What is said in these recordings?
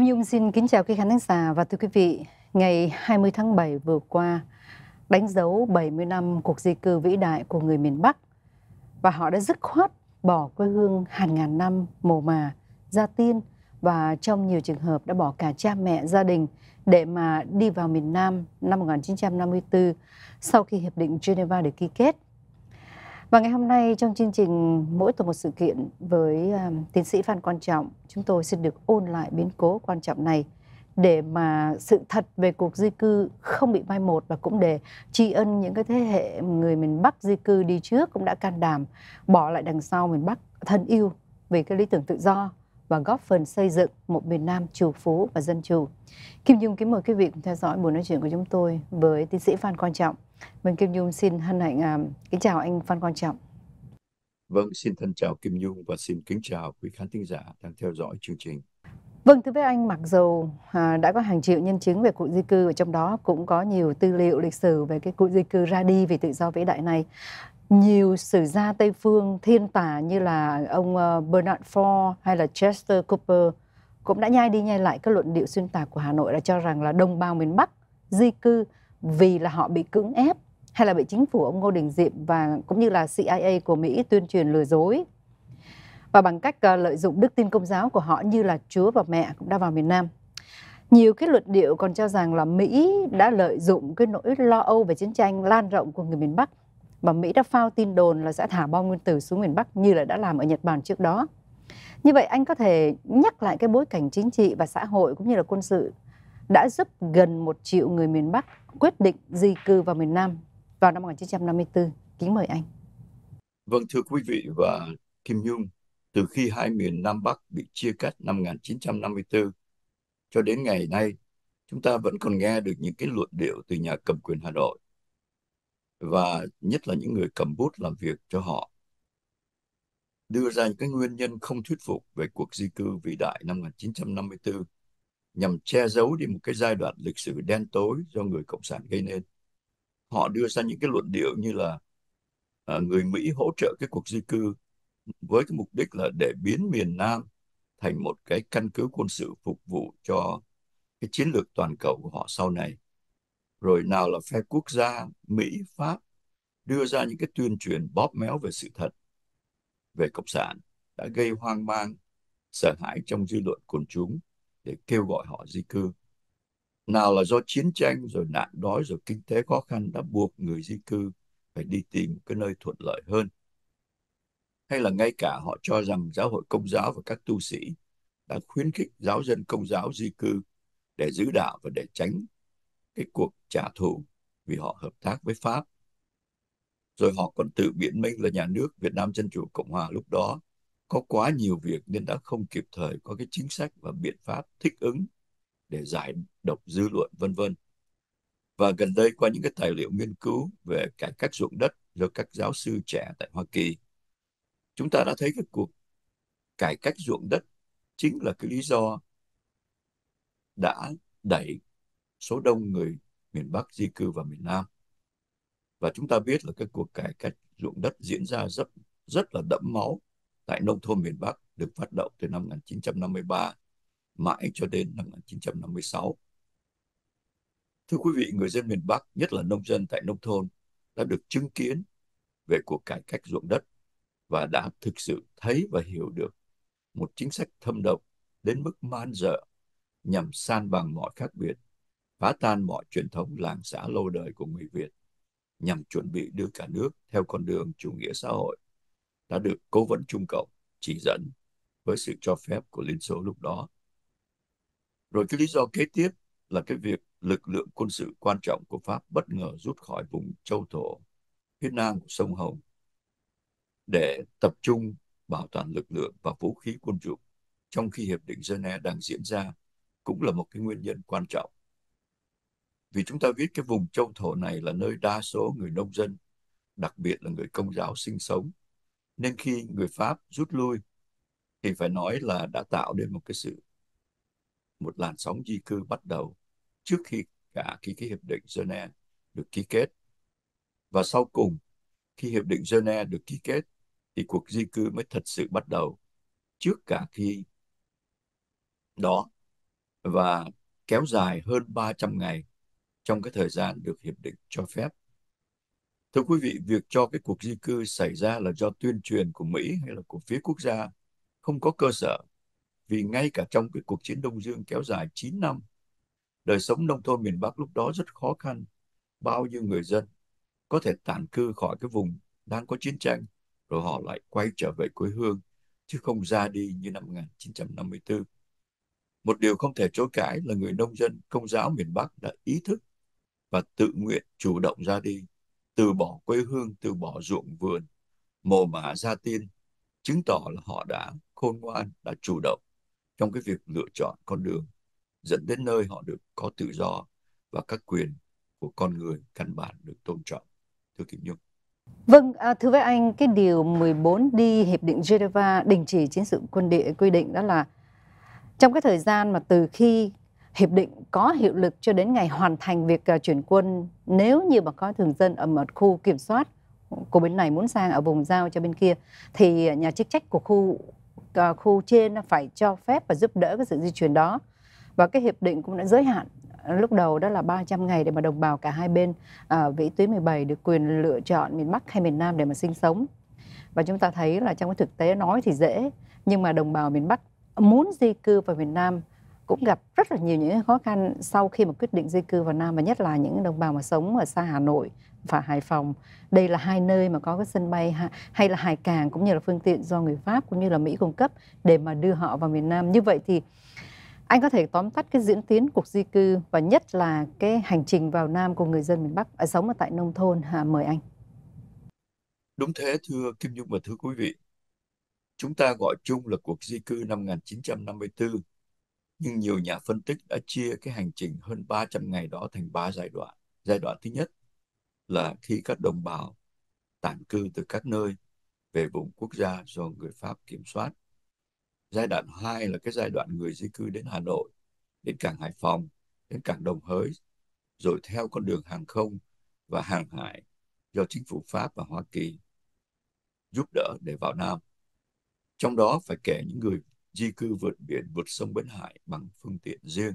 Nhung xin kính chào quý khán thính giả và thưa quý vị, ngày 20 tháng 7 vừa qua đánh dấu 70 năm cuộc di cư vĩ đại của người miền Bắc và họ đã dứt khoát bỏ quê hương hàng ngàn năm mồ mả, gia tiên và trong nhiều trường hợp đã bỏ cả cha mẹ, gia đình để mà đi vào miền Nam năm 1954 sau khi Hiệp định Geneva được ký kết. Và ngày hôm nay trong chương trình Mỗi tuần một sự kiện với tiến sĩ Phan Quang Trọng, chúng tôi xin được ôn lại biến cố quan trọng này để mà sự thật về cuộc di cư không bị mai một và cũng để tri ân những cái thế hệ người miền Bắc di cư đi trước cũng đã can đảm bỏ lại đằng sau miền Bắc thân yêu vì cái lý tưởng tự do và góp phần xây dựng một miền Nam trù phú và dân chủ. Kim Nhung kính mời quý vị cùng theo dõi buổi nói chuyện của chúng tôi với tiến sĩ Phan Quang Trọng. Mình Kim Nhung xin hân hạnh kính chào anh Phan Quang Trọng. Vâng, xin thân chào Kim Nhung và xin kính chào quý khán thính giả đang theo dõi chương trình. Vâng, thưa với anh, mặc dù đã có hàng triệu nhân chứng về cuộc di cư và trong đó cũng có nhiều tư liệu lịch sử về cái cuộc di cư ra đi vì tự do vĩ đại này. Nhiều sử gia Tây phương thiên tả như là ông Bernard Shaw hay là Chester Cooper cũng đã nhai đi nhai lại các luận điệu xuyên tạc của Hà Nội đã cho rằng là đồng bào miền Bắc di cư vì là họ bị cưỡng ép hay là bị chính phủ ông Ngô Đình Diệm và cũng như là CIA của Mỹ tuyên truyền lừa dối. Và bằng cách lợi dụng đức tin công giáo của họ như là Chúa và Mẹ cũng đã vào miền Nam. Nhiều cái luận điệu còn cho rằng là Mỹ đã lợi dụng cái nỗi lo âu về chiến tranh lan rộng của người miền Bắc và Mỹ đã phao tin đồn là sẽ thả bom nguyên tử xuống miền Bắc như là đã làm ở Nhật Bản trước đó. Như vậy anh có thể nhắc lại cái bối cảnh chính trị và xã hội cũng như là quân sự đã giúp gần 1 triệu người miền Bắc quyết định di cư vào miền Nam vào năm 1954. Kính mời anh. Vâng, thưa quý vị và Kim Nhung, từ khi hai miền Nam Bắc bị chia cắt năm 1954 cho đến ngày nay, chúng ta vẫn còn nghe được những cái luận điệu từ nhà cầm quyền Hà Nội và nhất là những người cầm bút làm việc cho họ đưa ra những cái nguyên nhân không thuyết phục về cuộc di cư vĩ đại năm 1954 nhằm che giấu đi một cái giai đoạn lịch sử đen tối do người Cộng sản gây nên. Họ đưa ra những cái luận điệu như là người Mỹ hỗ trợ cái cuộc di cư với cái mục đích là để biến miền Nam thành một cái căn cứ quân sự phục vụ cho cái chiến lược toàn cầu của họ sau này. Rồi nào là phe quốc gia Mỹ, Pháp đưa ra những cái tuyên truyền bóp méo về sự thật về Cộng sản đã gây hoang mang, sợ hãi trong dư luận quần chúng để kêu gọi họ di cư. Nào là do chiến tranh, rồi nạn đói, rồi kinh tế khó khăn đã buộc người di cư phải đi tìm cái nơi thuận lợi hơn. Hay là ngay cả họ cho rằng giáo hội Công giáo và các tu sĩ đã khuyến khích giáo dân Công giáo di cư để giữ đạo và để tránh cái cuộc trả thù vì họ hợp tác với Pháp. Rồi họ còn tự biện minh là nhà nước Việt Nam Dân Chủ Cộng Hòa lúc đó có quá nhiều việc nên đã không kịp thời có cái chính sách và biện pháp thích ứng để giải độc dư luận vân vân. Và gần đây qua những cái tài liệu nghiên cứu về cải cách ruộng đất do các giáo sư trẻ tại Hoa Kỳ, chúng ta đã thấy cái cuộc cải cách ruộng đất chính là cái lý do đã đẩy số đông người miền Bắc di cư vào miền Nam. Và chúng ta biết là cái cuộc cải cách ruộng đất diễn ra rất là đẫm máu tại nông thôn miền Bắc, được phát động từ năm 1953 mãi cho đến năm 1956. Thưa quý vị, người dân miền Bắc, nhất là nông dân tại nông thôn, đã được chứng kiến về cuộc cải cách ruộng đất và đã thực sự thấy và hiểu được một chính sách thâm độc đến mức man dợ nhằm san bằng mọi khác biệt, phá tan mọi truyền thống làng xã lâu đời của người Việt, nhằm chuẩn bị đưa cả nước theo con đường chủ nghĩa xã hội đã được Cố vấn Trung Cộng chỉ dẫn với sự cho phép của Liên Xô lúc đó. Rồi cái lý do kế tiếp là cái việc lực lượng quân sự quan trọng của Pháp bất ngờ rút khỏi vùng châu thổ phía nam của sông Hồng để tập trung bảo toàn lực lượng và vũ khí quân dụng trong khi Hiệp định Geneva đang diễn ra cũng là một cái nguyên nhân quan trọng. Vì chúng ta biết cái vùng châu thổ này là nơi đa số người nông dân, đặc biệt là người Công giáo sinh sống. Nên khi người Pháp rút lui thì phải nói là đã tạo nên một làn sóng di cư bắt đầu trước khi cái Hiệp định Geneva được ký kết. Và sau cùng, khi Hiệp định Geneva được ký kết thì cuộc di cư mới thật sự bắt đầu. Trước cả khi đó, và kéo dài hơn 300 ngày trong cái thời gian được hiệp định cho phép. Thưa quý vị, việc cho cái cuộc di cư xảy ra là do tuyên truyền của Mỹ hay là của phía quốc gia không có cơ sở, vì ngay cả trong cái cuộc chiến Đông Dương kéo dài 9 năm, đời sống nông thôn miền Bắc lúc đó rất khó khăn. Bao nhiêu người dân có thể tản cư khỏi cái vùng đang có chiến tranh, rồi họ lại quay trở về quê hương, chứ không ra đi như năm 1954. Một điều không thể chối cãi là người nông dân Công giáo miền Bắc đã ý thức và tự nguyện chủ động ra đi, từ bỏ quê hương, từ bỏ ruộng vườn, mồ mả ra tiên, chứng tỏ là họ đã khôn ngoan, đã chủ động trong cái việc lựa chọn con đường dẫn đến nơi họ được có tự do và các quyền của con người căn bản được tôn trọng. Thưa Kim Nhung. Vâng, thưa với anh, cái điều 14 đi Hiệp định Geneva đình chỉ chiến sự quân địa quy định đó là trong cái thời gian mà từ khi hiệp định có hiệu lực cho đến ngày hoàn thành việc chuyển quân, nếu như mà có thường dân ở một khu kiểm soát của bên này muốn sang ở vùng giao cho bên kia, thì nhà chức trách của khu trên phải cho phép và giúp đỡ cái sự di chuyển đó. Và cái hiệp định cũng đã giới hạn lúc đầu đó là 300 ngày để mà đồng bào cả hai bên vĩ tuyến 17 được quyền lựa chọn miền Bắc hay miền Nam để mà sinh sống. Và chúng ta thấy là trong cái thực tế nói thì dễ, nhưng mà đồng bào miền Bắc muốn di cư vào miền Nam cũng gặp rất là nhiều những khó khăn sau khi mà quyết định di cư vào Nam, và nhất là những đồng bào mà sống ở xa Hà Nội và Hải Phòng. Đây là hai nơi mà có cái sân bay hay là hải cảng cũng như là phương tiện do người Pháp cũng như là Mỹ cung cấp để mà đưa họ vào miền Nam. Như vậy thì anh có thể tóm tắt cái diễn tiến cuộc di cư và nhất là cái hành trình vào Nam của người dân miền Bắc sống ở tại nông thôn. Mời anh. Đúng thế, thưa Kim Nhung và thưa quý vị. Chúng ta gọi chung là cuộc di cư năm 1954, nhưng nhiều nhà phân tích đã chia cái hành trình hơn 300 ngày đó thành 3 giai đoạn. Giai đoạn thứ nhất là khi các đồng bào tản cư từ các nơi về vùng quốc gia do người Pháp kiểm soát. Giai đoạn 2 là cái giai đoạn người di cư đến Hà Nội, đến cảng Hải Phòng, đến cảng Đồng Hới, rồi theo con đường hàng không và hàng hải do chính phủ Pháp và Hoa Kỳ giúp đỡ để vào Nam. Trong đó phải kể những người di cư vượt biển, vượt sông bến hải bằng phương tiện riêng.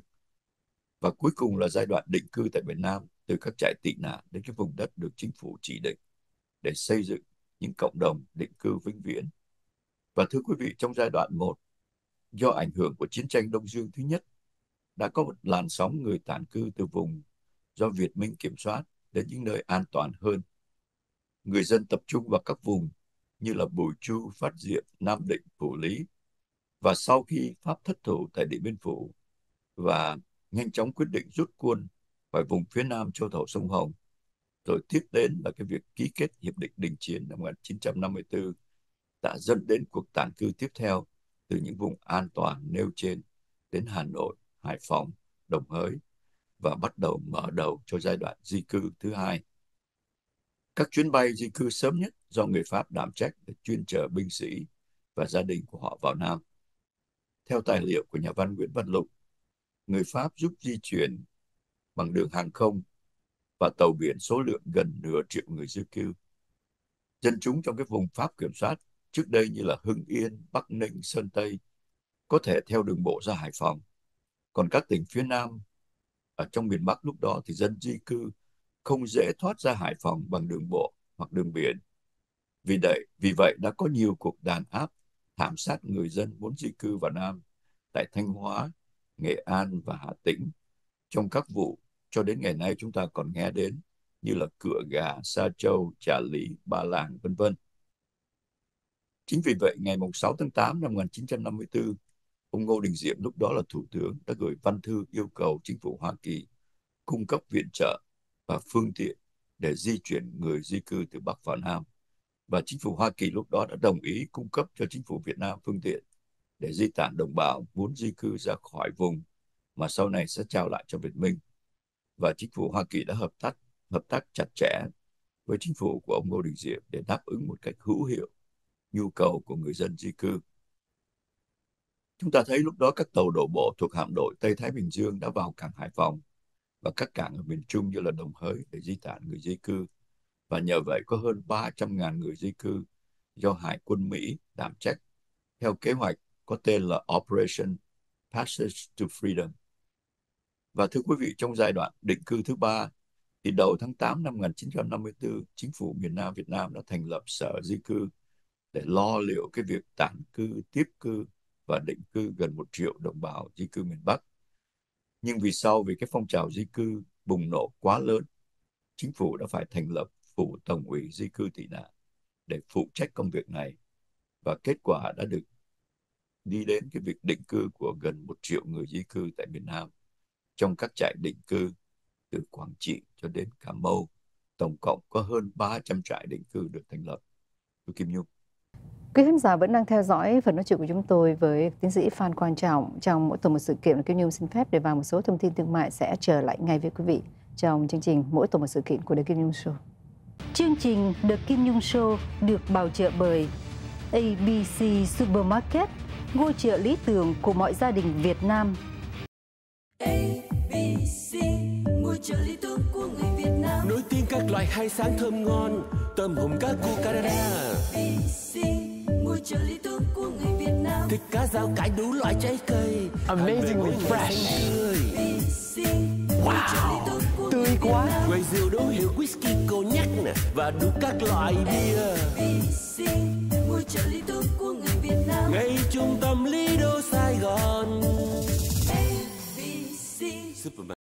Và cuối cùng là giai đoạn định cư tại Việt Nam, từ các trại tị nạn đến cái vùng đất được chính phủ chỉ định để xây dựng những cộng đồng định cư vĩnh viễn. Và thưa quý vị, trong giai đoạn 1, do ảnh hưởng của chiến tranh Đông Dương thứ nhất, đã có một làn sóng người tản cư từ vùng do Việt Minh kiểm soát đến những nơi an toàn hơn. Người dân tập trung vào các vùng như là Bùi Chu, Phát Diệm, Nam Định, Phủ Lý. Và sau khi Pháp thất thủ tại Điện Biên Phủ và nhanh chóng quyết định rút quân khỏi vùng phía Nam châu thổ sông Hồng, rồi tiếp đến là cái việc ký kết Hiệp định Đình Chiến năm 1954, đã dẫn đến cuộc tản cư tiếp theo từ những vùng an toàn nêu trên đến Hà Nội, Hải Phòng, Đồng Hới, và bắt đầu mở đầu cho giai đoạn di cư thứ hai. Các chuyến bay di cư sớm nhất do người Pháp đảm trách để chuyên chở binh sĩ và gia đình của họ vào Nam. Theo tài liệu của nhà văn Nguyễn Văn Lục, người Pháp giúp di chuyển bằng đường hàng không và tàu biển số lượng gần nửa triệu người di cư. Dân chúng trong cái vùng Pháp kiểm soát trước đây như là Hưng Yên, Bắc Ninh, Sơn Tây có thể theo đường bộ ra Hải Phòng. Còn các tỉnh phía Nam ở trong miền Bắc lúc đó thì dân di cư không dễ thoát ra Hải Phòng bằng đường bộ hoặc đường biển. Vì vậy đã có nhiều cuộc đàn áp, thảm sát người dân muốn di cư vào Nam tại Thanh Hóa, Nghệ An và Hà Tĩnh, trong các vụ cho đến ngày nay chúng ta còn nghe đến như là Cửa Gà, Sa Châu, Trà Lý, Ba Làng, vân vân. Chính vì vậy, ngày 6 tháng 8 năm 1954, ông Ngô Đình Diệm lúc đó là thủ tướng đã gửi văn thư yêu cầu chính phủ Hoa Kỳ cung cấp viện trợ và phương tiện để di chuyển người di cư từ Bắc vào Nam. Và chính phủ Hoa Kỳ lúc đó đã đồng ý cung cấp cho chính phủ Việt Nam phương tiện để di tản đồng bào muốn di cư ra khỏi vùng mà sau này sẽ trao lại cho Việt Minh. Và chính phủ Hoa Kỳ đã hợp tác chặt chẽ với chính phủ của ông Ngô Đình Diệm để đáp ứng một cách hữu hiệu nhu cầu của người dân di cư. Chúng ta thấy lúc đó các tàu đổ bộ thuộc hạm đội Tây Thái Bình Dương đã vào cảng Hải Phòng và các cảng ở miền Trung như là Đồng Hới để di tản người di cư. Và nhờ vậy có hơn 300.000 người di cư do Hải quân Mỹ đảm trách theo kế hoạch có tên là Operation Passage to Freedom, Và thưa quý vị, trong giai đoạn định cư thứ ba, thì đầu tháng 8 năm 1954, chính phủ miền Nam Việt Nam đã thành lập Sở Di cư để lo liệu cái việc tản cư, tiếp cư và định cư gần 1 triệu đồng bào di cư miền Bắc. Nhưng vì cái phong trào di cư bùng nổ quá lớn, chính phủ đã phải thành lập Phủ Tổng ủy Di cư tị nạn để phụ trách công việc này. Và kết quả đã được đi đến cái việc định cư của gần 1 triệu người di cư tại miền Nam trong các trại định cư từ Quảng Trị cho đến Cà Mau. Tổng cộng có hơn 300 trại định cư được thành lập. Tôi Kim Nhung. Quý khán giả vẫn đang theo dõi phần nói chuyện của chúng tôi với tiến sĩ Phan Quang Trọng trong mỗi tuần một sự kiện. Kim Nhung xin phép để vào một số thông tin thương mại sẽ trở lại ngay với quý vị trong chương trình mỗi tuần một sự kiện của The Kim Nhung Show. Chương trình The Kim Nhung Show được bảo trợ bởi ABC Supermarket, ngôi chợ lý tưởng của mọi gia đình Việt Nam. ABC, ngôi chợ lý tưởng của người Việt Nam. Nổi tiếng các loại hải sản thơm ngon, tôm hùm cá cu Canada. ABC, ngôi chợ lý tưởng của người Việt Nam. Thịt cá rau cải đủ loại trái cây, amazingly fresh. ABC, wow, tươi quá. Quầy rượu đấu hiệu whisky cognac nè và đủ các loại bia. ABC, ngôi chợ lý tưởng của người Việt Nam. Ngay trung tâm Lido Sài Gòn. Superman.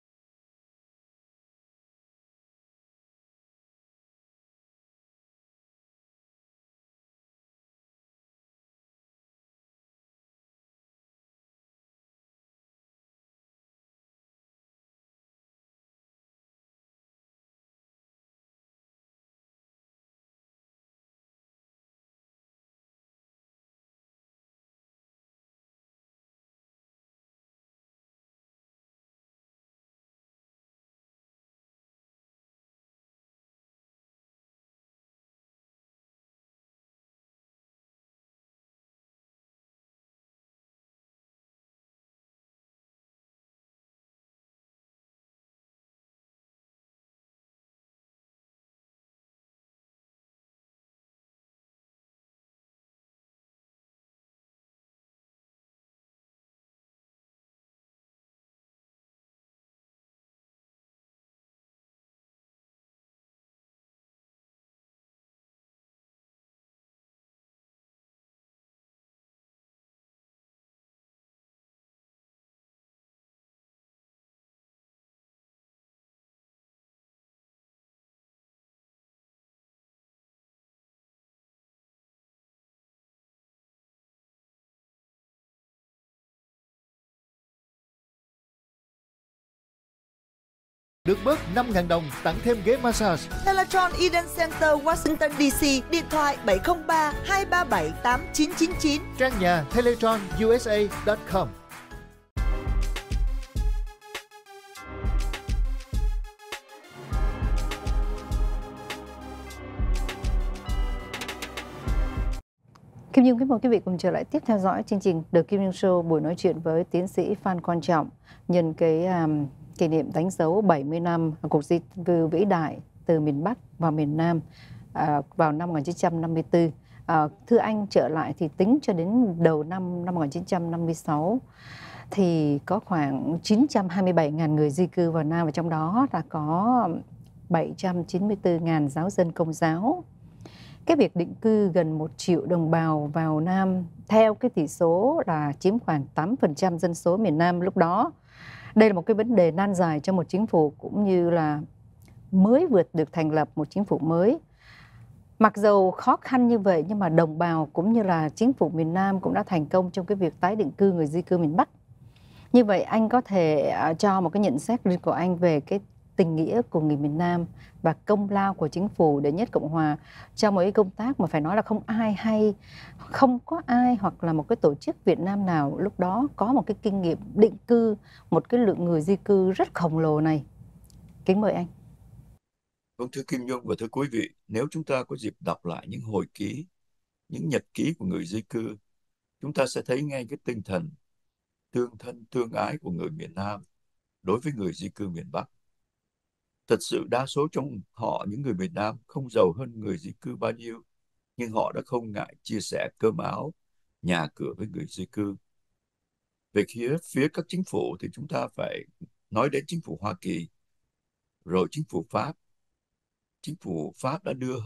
Được bớt 5.000 đồng tặng thêm ghế massage. Teletron Eden Center, Washington DC, điện thoại 703 237 8999. Trang nhà teletronusa.com. Kim Nhung kính mời quý vị cùng trở lại tiếp theo dõi chương trình The Kim Nhung Show, buổi nói chuyện với tiến sĩ Phan Quang Trọng nhân cái kỷ niệm đánh dấu 70 năm cuộc di cư vĩ đại từ miền Bắc vào miền Nam vào năm 1954. Thưa anh, trở lại thì tính cho đến đầu năm 1956 thì có khoảng 927.000 người di cư vào Nam, và trong đó là có 794.000 giáo dân Công giáo. Cái việc định cư gần 1 triệu đồng bào vào Nam theo cái tỷ số là chiếm khoảng 8% dân số miền Nam lúc đó. Đây là một cái vấn đề nan giải cho một chính phủ cũng như là mới được thành lập một chính phủ mới. Mặc dầu khó khăn như vậy nhưng mà đồng bào cũng như là chính phủ miền Nam cũng đã thành công trong cái việc tái định cư người di cư miền Bắc. Như vậy anh có thể cho một cái nhận xét riêng của anh về cái tình nghĩa của người miền Nam và công lao của chính phủ đệ nhất Cộng hòa trong một cái công tác mà phải nói là không có ai hoặc là một cái tổ chức Việt Nam nào lúc đó có một cái kinh nghiệm định cư một cái lượng người di cư rất khổng lồ này. Kính mời anh. Vâng, thưa Kim Nhung và thưa quý vị, nếu chúng ta có dịp đọc lại những hồi ký, những nhật ký của người di cư, chúng ta sẽ thấy ngay cái tinh thần tương thân tương ái của người miền Nam đối với người di cư miền Bắc. Thật sự đa số trong họ, những người miền Nam không giàu hơn người di cư bao nhiêu, nhưng họ đã không ngại chia sẻ cơm áo, nhà cửa với người di cư. Về phía các chính phủ thì chúng ta phải nói đến chính phủ Hoa Kỳ, rồi chính phủ Pháp. Chính phủ Pháp đã đưa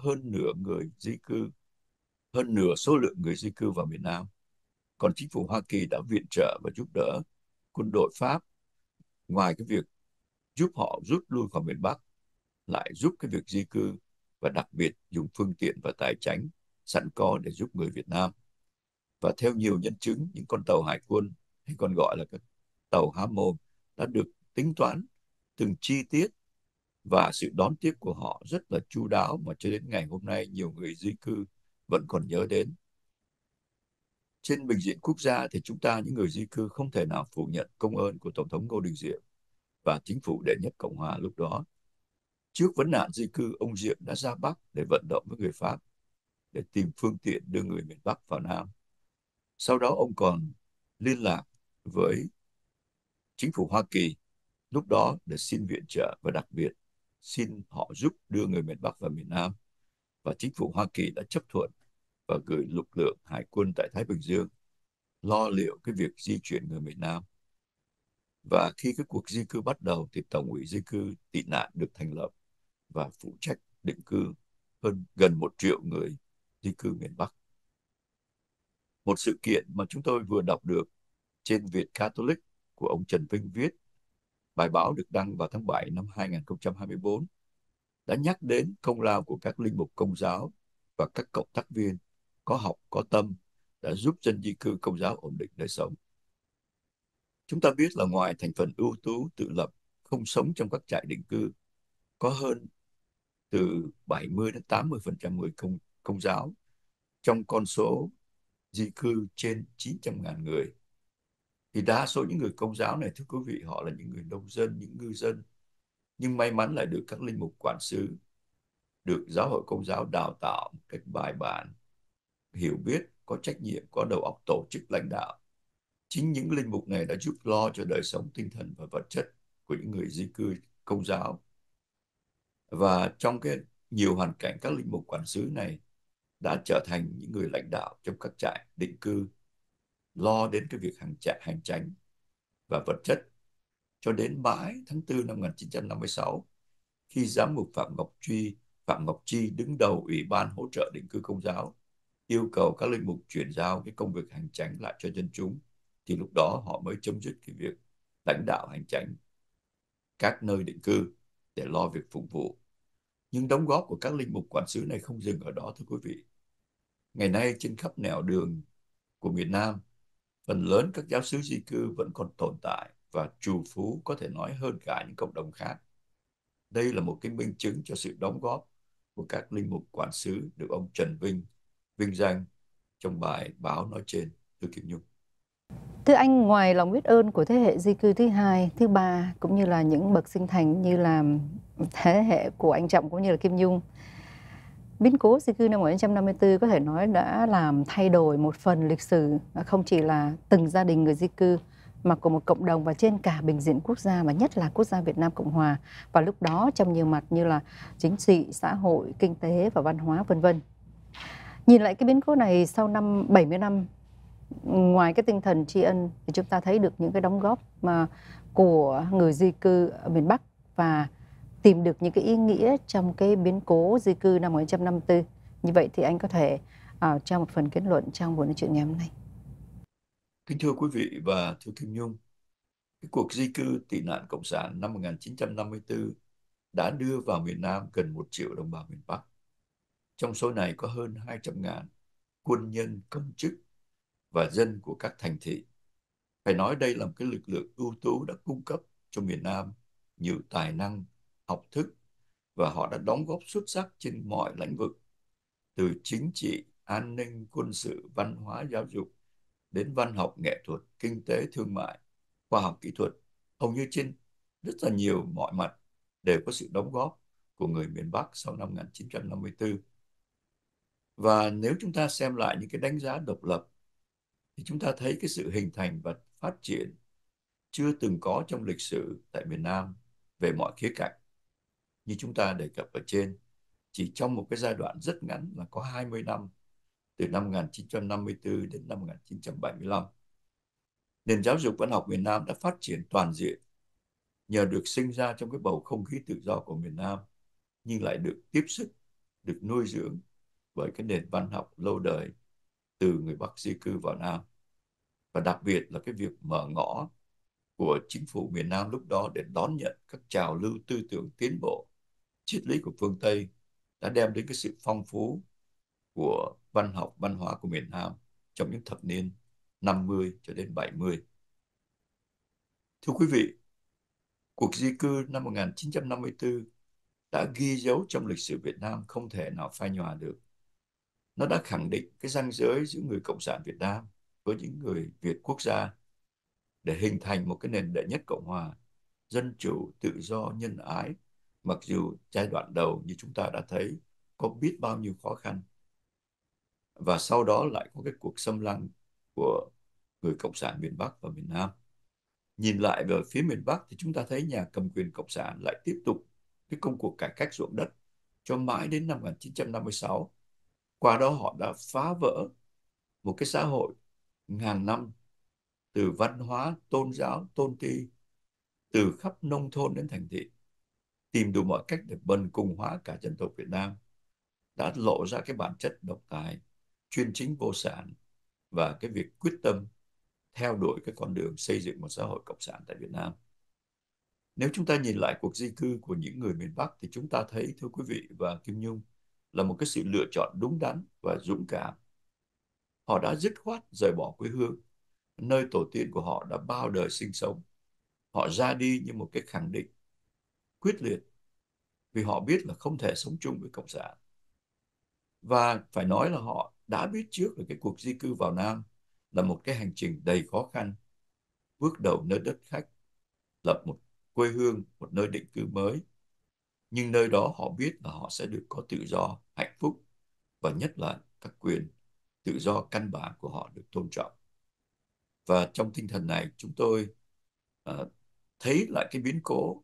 hơn nửa số lượng người di cư vào miền Nam. Còn chính phủ Hoa Kỳ đã viện trợ và giúp đỡ quân đội Pháp, ngoài cái việc giúp họ rút lui khỏi miền Bắc, lại giúp cái việc di cư và đặc biệt dùng phương tiện và tài chính sẵn có để giúp người Việt Nam. Và theo nhiều nhân chứng, những con tàu hải quân, hay còn gọi là các tàu há môn, đã được tính toán từng chi tiết, và sự đón tiếp của họ rất là chu đáo mà cho đến ngày hôm nay nhiều người di cư vẫn còn nhớ đến. Trên bình diện quốc gia thì chúng ta, những người di cư, không thể nào phủ nhận công ơn của Tổng thống Ngô Đình Diệm và chính phủ đệ nhất Cộng hòa lúc đó. Trước vấn nạn di cư, ông Diệm đã ra Bắc để vận động với người Pháp để tìm phương tiện đưa người miền Bắc vào Nam. Sau đó ông còn liên lạc với chính phủ Hoa Kỳ lúc đó để xin viện trợ và đặc biệt xin họ giúp đưa người miền Bắc vào miền Nam. Và chính phủ Hoa Kỳ đã chấp thuận và gửi lực lượng hải quân tại Thái Bình Dương lo liệu cái việc di chuyển người miền Nam. Và khi cái cuộc di cư bắt đầu thì Tổng ủy di cư tị nạn được thành lập và phụ trách định cư gần 1 triệu người di cư miền Bắc. Một sự kiện mà chúng tôi vừa đọc được trên Việt Catholic của ông Trần Vinh viết, bài báo được đăng vào tháng 7 năm 2024, đã nhắc đến công lao của các linh mục Công giáo và các cộng tác viên có học có tâm đã giúp dân di cư Công giáo ổn định đời sống. Chúng ta biết là ngoài thành phần ưu tú tự lập không sống trong các trại định cư, có hơn từ 70 đến 80% người công giáo trong con số di cư trên 900.000 người. Thì đa số những người công giáo này, thưa quý vị, họ là những người nông dân, những ngư dân, nhưng may mắn lại được các linh mục quản xứ, được giáo hội Công giáo đào tạo một cách bài bản, hiểu biết, có trách nhiệm, có đầu óc tổ chức lãnh đạo. Chính những linh mục này đã giúp lo cho đời sống tinh thần và vật chất của những người di cư Công giáo. Và trong cái nhiều hoàn cảnh, các linh mục quản xứ này đã trở thành những người lãnh đạo trong các trại định cư, lo đến cái việc hành chánh và vật chất, cho đến mãi tháng 4 năm 1956, khi giám mục Phạm Ngọc Chi đứng đầu Ủy ban hỗ trợ định cư Công giáo, yêu cầu các linh mục chuyển giao cái công việc hành chánh lại cho dân chúng, thì lúc đó họ mới chấm dứt cái việc lãnh đạo hành chánh các nơi định cư để lo việc phục vụ. Nhưng đóng góp của các linh mục quản xứ này không dừng ở đó, thưa quý vị. Ngày nay trên khắp nẻo đường của miền Nam, phần lớn các giáo xứ di cư vẫn còn tồn tại và trù phú, có thể nói, hơn cả những cộng đồng khác. Đây là một cái minh chứng cho sự đóng góp của các linh mục quản xứ được ông Trần Vinh vinh danh trong bài báo nói trên, thưa Kim Nhung. Thưa anh, ngoài lòng biết ơn của thế hệ di cư thứ hai, thứ ba, cũng như là những bậc sinh thành như là thế hệ của anh Trọng cũng như là Kim Nhung, biến cố di cư năm 1954 có thể nói đã làm thay đổi một phần lịch sử, không chỉ là từng gia đình người di cư, mà của một cộng đồng và trên cả bình diện quốc gia, và nhất là quốc gia Việt Nam Cộng Hòa. Và lúc đó trong nhiều mặt như là chính trị, xã hội, kinh tế và văn hóa vân vân. Nhìn lại cái biến cố này sau 70 năm, ngoài cái tinh thần tri ân thì chúng ta thấy được những cái đóng góp của người di cư ở miền Bắc và tìm được những cái ý nghĩa trong cái biến cố di cư năm 1954. Như vậy thì anh có thể cho một phần kết luận trong buổi nói chuyện ngày hôm nay. Kính thưa quý vị và thưa Kim Nhung, cái cuộc di cư tị nạn Cộng sản năm 1954 đã đưa vào miền Nam gần 1 triệu đồng bào miền Bắc. Trong số này có hơn 200.000 quân nhân, công chức và dân của các thành thị. Phải nói đây là một cái lực lượng ưu tú đã cung cấp cho miền Nam nhiều tài năng, học thức, và họ đã đóng góp xuất sắc trên mọi lĩnh vực, từ chính trị, an ninh, quân sự, văn hóa, giáo dục, đến văn học, nghệ thuật, kinh tế, thương mại, khoa học kỹ thuật. Hầu như trên rất là nhiều mọi mặt đều có sự đóng góp của người miền Bắc sau năm 1954. Và nếu chúng ta xem lại những cái đánh giá độc lập, thì chúng ta thấy cái sự hình thành và phát triển chưa từng có trong lịch sử tại miền Nam về mọi khía cạnh. Như chúng ta đề cập ở trên, chỉ trong một cái giai đoạn rất ngắn là có 20 năm, từ năm 1954 đến năm 1975, nền giáo dục văn học miền Nam đã phát triển toàn diện nhờ được sinh ra trong cái bầu không khí tự do của miền Nam, nhưng lại được tiếp sức, được nuôi dưỡng bởi cái nền văn học lâu đời từ người Bắc di cư vào Nam. Và đặc biệt là cái việc mở ngõ của chính phủ miền Nam lúc đó để đón nhận các trào lưu tư tưởng tiến bộ, triết lý của phương Tây đã đem đến cái sự phong phú của văn học, văn hóa của miền Nam trong những thập niên 50 cho đến 70. Thưa quý vị, cuộc di cư năm 1954 đã ghi dấu trong lịch sử Việt Nam không thể nào phai nhòa được. Nó đã khẳng định cái ranh giới giữa người Cộng sản Việt Nam với những người Việt quốc gia để hình thành một cái nền đệ nhất Cộng hòa, dân chủ, tự do, nhân ái, mặc dù giai đoạn đầu như chúng ta đã thấy có biết bao nhiêu khó khăn. Và sau đó lại có cái cuộc xâm lăng của người Cộng sản miền Bắc và miền Nam. Nhìn lại về phía miền Bắc thì chúng ta thấy nhà cầm quyền Cộng sản lại tiếp tục cái công cuộc cải cách ruộng đất cho mãi đến năm 1956. Qua đó họ đã phá vỡ một cái xã hội ngàn năm, từ văn hóa, tôn giáo, tôn ti, từ khắp nông thôn đến thành thị, tìm đủ mọi cách để bần cùng hóa cả dân tộc Việt Nam, đã lộ ra cái bản chất độc tài, chuyên chính vô sản và cái việc quyết tâm theo đuổi cái con đường xây dựng một xã hội cộng sản tại Việt Nam. Nếu chúng ta nhìn lại cuộc di cư của những người miền Bắc thì chúng ta thấy, thưa quý vị và Kim Nhung, là một cái sự lựa chọn đúng đắn và dũng cảm. Họ đã dứt khoát rời bỏ quê hương, nơi tổ tiên của họ đã bao đời sinh sống. Họ ra đi như một cái khẳng định quyết liệt vì họ biết là không thể sống chung với Cộng sản. Và phải nói là họ đã biết trước về cái cuộc di cư vào Nam là một cái hành trình đầy khó khăn, bước đầu nơi đất khách, lập một quê hương, một nơi định cư mới. Nhưng nơi đó họ biết là họ sẽ được có tự do, hạnh phúc và nhất là các quyền tự do căn bản của họ được tôn trọng. Và trong tinh thần này chúng tôi thấy lại cái biến cố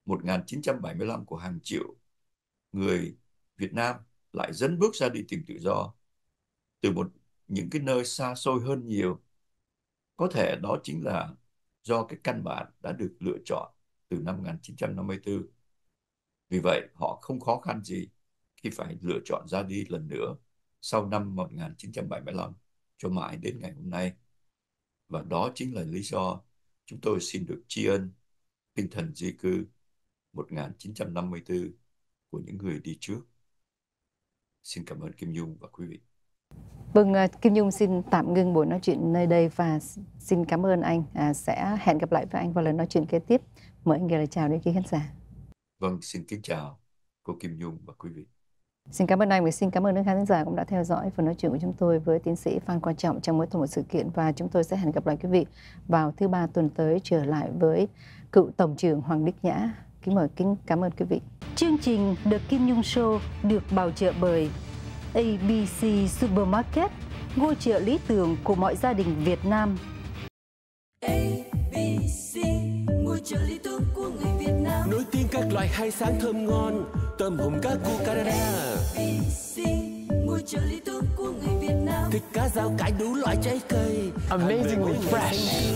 1975 của hàng triệu người Việt Nam lại dấn bước ra đi tìm tự do từ những cái nơi xa xôi hơn nhiều. Có thể đó chính là do cái căn bản đã được lựa chọn từ năm 1954. Vì vậy họ không khó khăn gì khi phải lựa chọn ra đi lần nữa sau năm 1975 cho mãi đến ngày hôm nay. Và đó chính là lý do chúng tôi xin được tri ân tinh thần di cư 1954 của những người đi trước. Xin cảm ơn Kim Nhung và quý vị. Vâng, Kim Nhung xin tạm ngưng buổi nói chuyện nơi đây và xin cảm ơn anh. Sẽ hẹn gặp lại với anh vào lần nói chuyện kế tiếp. Mời anh gửi lời chào đến quý khán giả. Vâng, xin kính chào cô Kim Nhung và quý vị. Xin cảm ơn anh và xin cảm ơn các khán giả cũng đã theo dõi phần nói chuyện của chúng tôi với tiến sĩ Phan Quang Trọng trong mỗi tuần một sự kiện, và chúng tôi sẽ hẹn gặp lại quý vị vào thứ Ba tuần tới trở lại với cựu Tổng trưởng Hoàng Đức Nhã. Kính cảm ơn quý vị. Chương trình The Kim Nhung Show được bảo trợ bởi ABC Supermarket, ngôi chợ lý tưởng của mọi gia đình Việt Nam. ABC, ngôi chợ lý tưởng của người Việt Nam. Nổi tiếng các loại hải sản thơm ngon, tôm hùm cá cua Canada. ABC, ngôi chợ lý tưởng của người Việt Nam. Thịt cá rau cải đủ loại trái cây, amazingly fresh.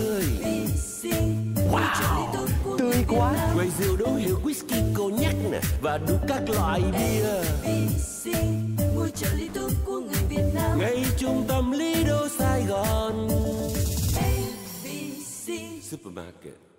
Wow, tươi quá. Quầy rượu đấu hiệu whisky, cognac nè và đủ các loại bia. ABC, ngôi chợ lý tưởng của người Việt Nam. Ngay trung tâm Lido Sài Gòn. ABC Supermarket.